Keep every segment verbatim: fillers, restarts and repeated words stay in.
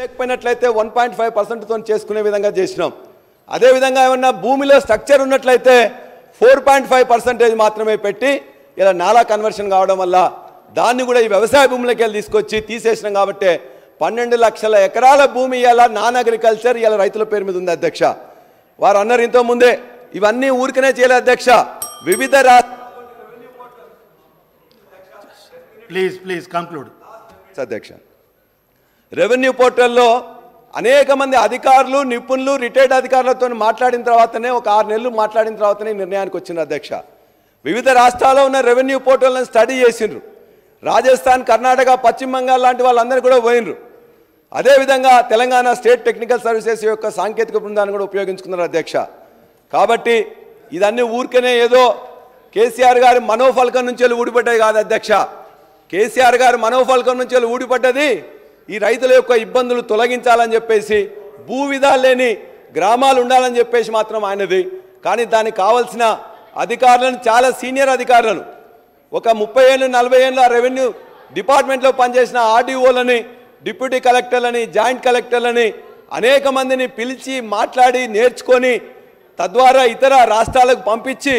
లేకపోయినట్లయితే one point five పర్సెంట్తో చేసుకునే విధంగా చేసినాం. అదేవిధంగా ఏమన్నా భూమిలో స్ట్రక్చర్ ఉన్నట్లయితే ఫోర్ పాయింట్ ఫైవ్ పర్సెంటేజ్ మాత్రమే పెట్టి ఇలా నాలా కన్వర్షన్ కావడం వల్ల దాన్ని కూడా ఈ వ్యవసాయ భూములకి వెళ్ళి తీసుకొచ్చి తీసేసినాం. కాబట్టి పన్నెండు లక్షల ఎకరాల భూమి ఇలా నాన్ అగ్రికల్చర్ ఇలా రైతుల పేరు మీద ఉంది అధ్యక్ష. వారు అన్నారు ఇంతో ముందే ఇవన్నీ ఊరికనే చేయలేదు అధ్యక్ష. వివిధ ప్లీజ్ ప్లీజ్ కంక్లూడ్ అధ్యక్ష. రెవెన్యూ పోర్టల్లో అనేక మంది అధికారులు నిపుణులు రిటైర్డ్ అధికారులతో మాట్లాడిన తర్వాతనే ఒక ఆరు నెలలు మాట్లాడిన తర్వాతనే నిర్ణయానికి వచ్చింది అధ్యక్ష. వివిధ రాష్ట్రాల్లో ఉన్న రెవెన్యూ పోర్టల్ని స్టడీ చేసిండ్రు. రాజస్థాన్, కర్ణాటక, పశ్చిమ బంగాల్ లాంటి వాళ్ళందరూ కూడా పోయినరు. అదేవిధంగా తెలంగాణ స్టేట్ టెక్నికల్ సర్వీసెస్ యొక్క సాంకేతిక బృందాన్ని కూడా ఉపయోగించుకున్నారు అధ్యక్ష. కాబట్టి ఇదన్నీ ఊరికనే ఏదో కేసీఆర్ గారి మనోఫలకం నుంచి వెళ్ళి ఊడిపడ్డాయి కాదు అధ్యక్ష. కేసీఆర్ గారి మనోఫలకం నుంచి వెళ్ళి ఊడిపడ్డది ఈ రైతుల యొక్క ఇబ్బందులు తొలగించాలని చెప్పేసి, భూ విధాలు లేని గ్రామాలు ఉండాలని చెప్పేసి మాత్రం ఆయనది. కానీ దానికి కావాల్సిన అధికారులను, చాలా సీనియర్ అధికారులను, ఒక ముప్పై ఏళ్ళు నలభై ఏళ్ళు ఆ రెవెన్యూ డిపార్ట్మెంట్లో పనిచేసిన ఆర్డీఓలని, డిప్యూటీ కలెక్టర్లని, జాయింట్ కలెక్టర్లని అనేక మందిని పిలిచి మాట్లాడి నేర్చుకొని తద్వారా ఇతర రాష్ట్రాలకు పంపించి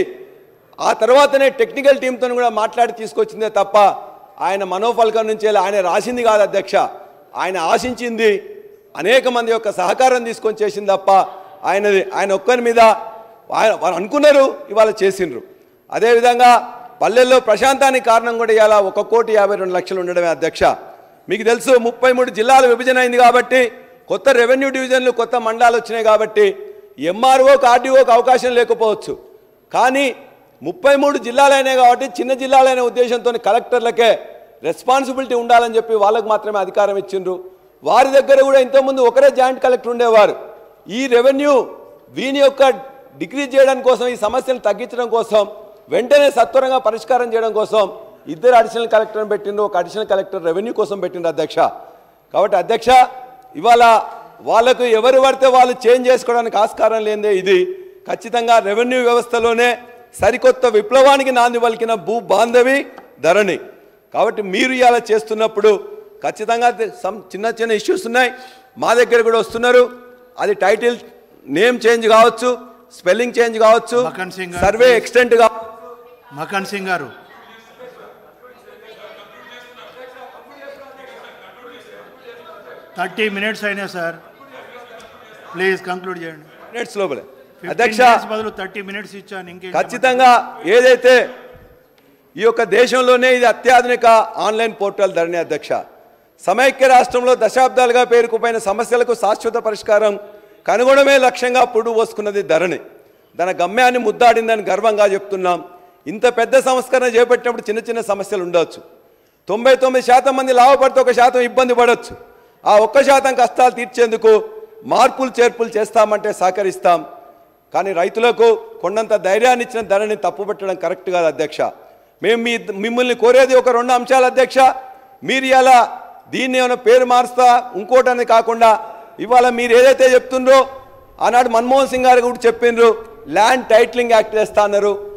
ఆ తర్వాతనే టెక్నికల్ టీంతో కూడా మాట్లాడి తీసుకొచ్చిందే తప్ప ఆయన మనోఫలకం నుంచి ఆయన రాసింది కాదు అధ్యక్ష. ఆయన ఆశించింది అనేక మంది యొక్క సహకారం తీసుకొని చేసింది తప్ప ఆయనది ఆయన ఒక్కరి మీద ఆయన వారు అనుకున్నారు, ఇవాళ చేసిండ్రు. అదేవిధంగా పల్లెల్లో ప్రశాంతానికి కారణం కూడా ఇవాళ ఒక కోటి యాభై రెండు లక్షలు ఉండడమే అధ్యక్ష. మీకు తెలుసు ముప్పై మూడు జిల్లాల విభజన అయింది కాబట్టి, కొత్త రెవెన్యూ డివిజన్లు, కొత్త మండలాలు వచ్చినాయి కాబట్టి ఎంఆర్ఓకి ఆర్డీఓకి అవకాశం లేకపోవచ్చు. కానీ ముప్పై మూడు జిల్లాలైనాయి కాబట్టి చిన్న జిల్లాలైన ఉద్దేశంతో కలెక్టర్లకే రెస్పాన్సిబిలిటీ ఉండాలని చెప్పి వాళ్ళకు మాత్రమే అధికారం ఇచ్చిండ్రు. వారి దగ్గర కూడా ఇంతకుముందు ఒకరే జాయింట్ కలెక్టర్ ఉండేవారు. ఈ రెవెన్యూ వీని యొక్క డిక్రీజ్ చేయడం కోసం, ఈ సమస్యను తగ్గించడం కోసం, వెంటనే సత్వరంగా పరిష్కారం చేయడం కోసం ఇద్దరు అడిషనల్ కలెక్టర్ని పెట్టిండ్రు. ఒక అడిషనల్ కలెక్టర్ రెవెన్యూ కోసం పెట్టిండ్రు అధ్యక్ష. కాబట్టి అధ్యక్ష ఇవాళ వాళ్ళకు ఎవరు పడితే వాళ్ళు చేంజ్ చేసుకోవడానికి ఆస్కారం లేదే. ఇది ఖచ్చితంగా రెవెన్యూ వ్యవస్థలోనే సరికొత్త విప్లవానికి నాంది పలికిన భూ బాంధవి ధరణి. కాబట్టి మీరు ఇలా చేస్తున్నప్పుడు ఖచ్చితంగా చిన్న చిన్న ఇష్యూస్ ఉన్నాయి, మా దగ్గర కూడా వస్తున్నారు. అది టైటిల్ నేమ్ చేంజ్ కావచ్చు, స్పెల్లింగ్ చేంజ్ కావచ్చు, సర్వే ఎక్స్టెంట్ కావచ్చు. మకన్ సింగ్ గారు థర్టీ మినిట్స్ అయినా సార్, ప్లీజ్ కంక్లూడ్ చేయండి. మినిట్స్ లోపలే అధ్యక్ష, బదులు థర్టీ మినిట్స్ ఇచ్చాను. ఇంకే ఖచ్చితంగా ఏదైతే ఈ యొక్క దేశంలోనే ఇది అత్యాధునిక ఆన్లైన్ పోర్టల్ ధరణి అధ్యక్ష. సమైక్య రాష్ట్రంలో దశాబ్దాలుగా పేరుకుపోయిన సమస్యలకు శాశ్వత పరిష్కారం కనుగొనడమే లక్ష్యంగా పురుడు పోసుకున్నది ధరణి. తన గమ్యాన్ని ముద్దాడిందని గర్వంగా చెప్తున్నాం. ఇంత పెద్ద సంస్కరణ చేపట్టినప్పుడు చిన్న చిన్న సమస్యలు ఉండవచ్చు. తొంభై తొమ్మిది శాతం మంది లాభపడితే ఒక శాతం ఇబ్బంది పడవచ్చు. ఆ ఒక్క శాతం కష్టాలు తీర్చేందుకు మార్పులు చేర్పులు చేస్తామంటే సహకరిస్తాం. కానీ రైతులకు కొండంత ధైర్యాన్ని ఇచ్చిన ధరణిని తప్పుపట్టడం కరెక్ట్ కాదు అధ్యక్ష. మేము మీ మిమ్మల్ని కోరేది ఒక రెండు అంశాలు అధ్యక్ష. మీరు ఇలా దీన్ని ఏమైనా పేరు మారుస్తా ఇంకోటని కాకుండా ఇవాళ మీరు ఏదైతే చెప్తుండ్రో, ఆనాడు మన్మోహన్ సింగ్ గారు కూడా చెప్పిండ్రు ల్యాండ్ టైటిలింగ్ యాక్ట్ చేస్తా అన్నారు.